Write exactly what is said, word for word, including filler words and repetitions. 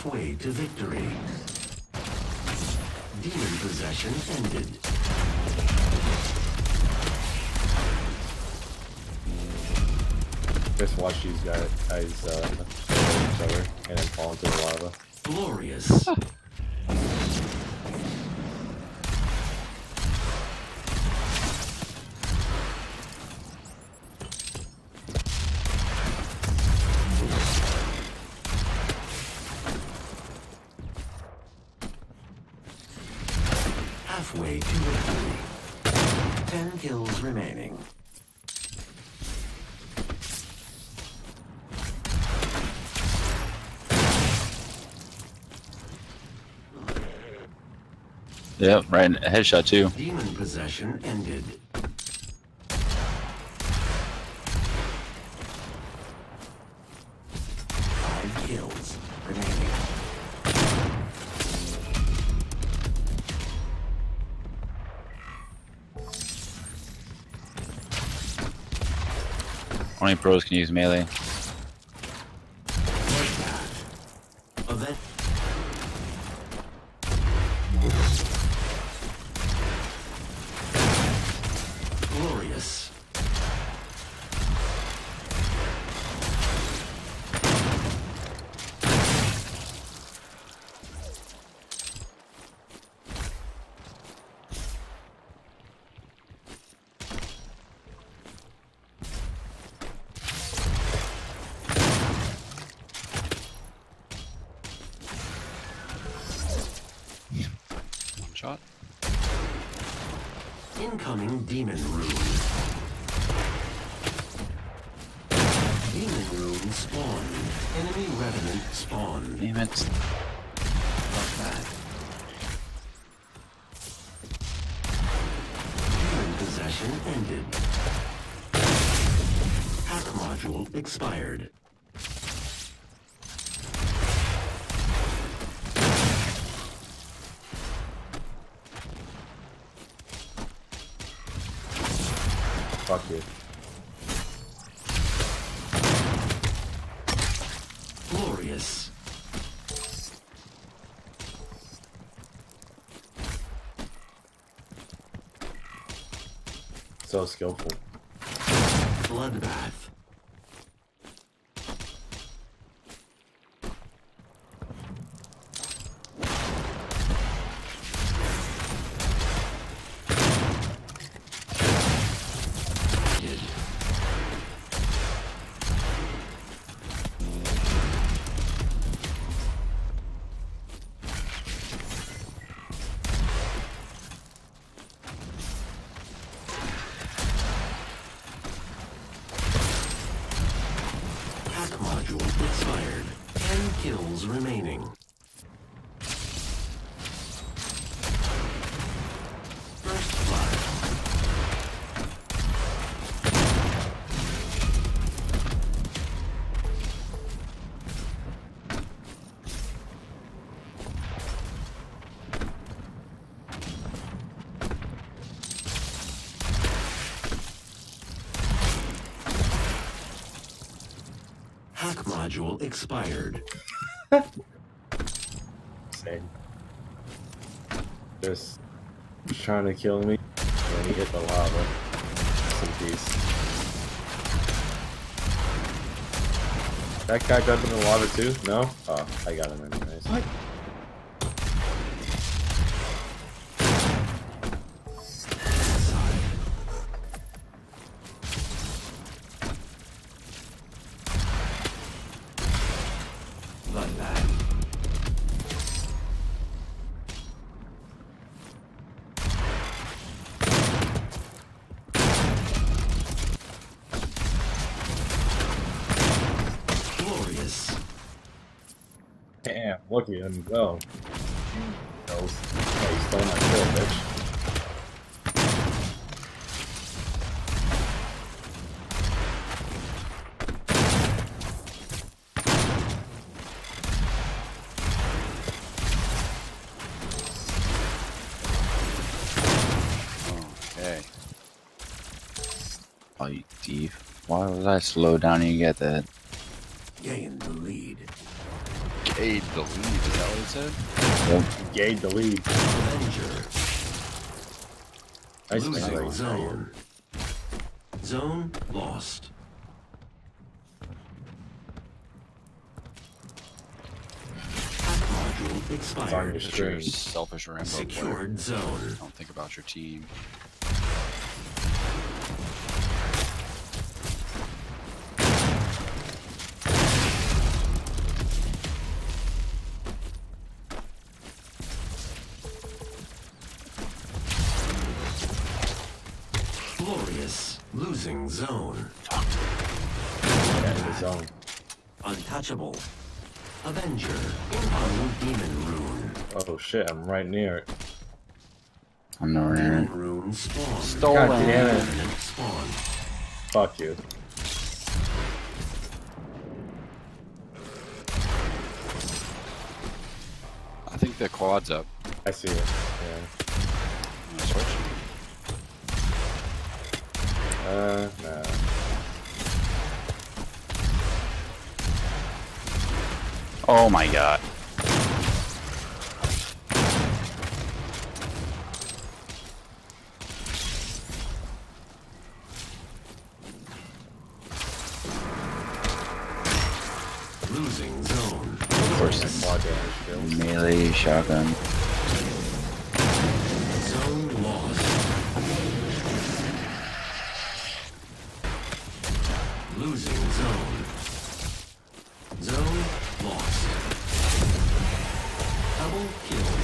Halfway to victory. Demon possession ended. Just watch these guys, guys uh, each other and then fall into the lava. Glorious. Halfway to victory. Ten kills remaining. Yep, right. A headshot too. Demon possession ended. Five kills remaining. Only pros can use melee. Event. Glorious. One shot. Incoming demon rune. Demon rune spawned. Enemy revenant spawned. Damn it. Fuck that. Demon possession ended. Hack module expired. Fuck you. Glorious. So skillful. Bloodbath. Module expired. Ten kills remaining. First blood. Hack module expired. Same. Just, just trying to kill me, and then he hit the lava. Some peace. That guy jumped in the lava too? No? Oh, I got him anyways. What? Damn, look at him go. Oh, he stole my kill, bitch. Okay. Oh, you thief. Why was I slow down and you get that? Gain the lead. Gain the lead. Is that what it said? Yep. Gave the lead. Avenger. Nice Losing play. zone. Zone lost. Module It's on your expired. It's your screen. selfish Rambo player. Secured zone. Don't think about your team. Glorious. Losing zone. Get in the zone. Untouchable. Avenger. Inbound demon rune. Oh shit, I'm right near it. I'm nowhere near Demon it. rune spawn. Stolen. God damn it. Remnant spawn. Fuck you. I think the quad's up. I see it. Yeah. I'm gonna switch. Uh, nah. Oh my god. Losing zone. Of course. Quad damage kills. Melee shotgun. Zone lost. Losing zone. Zone lost. Double kill.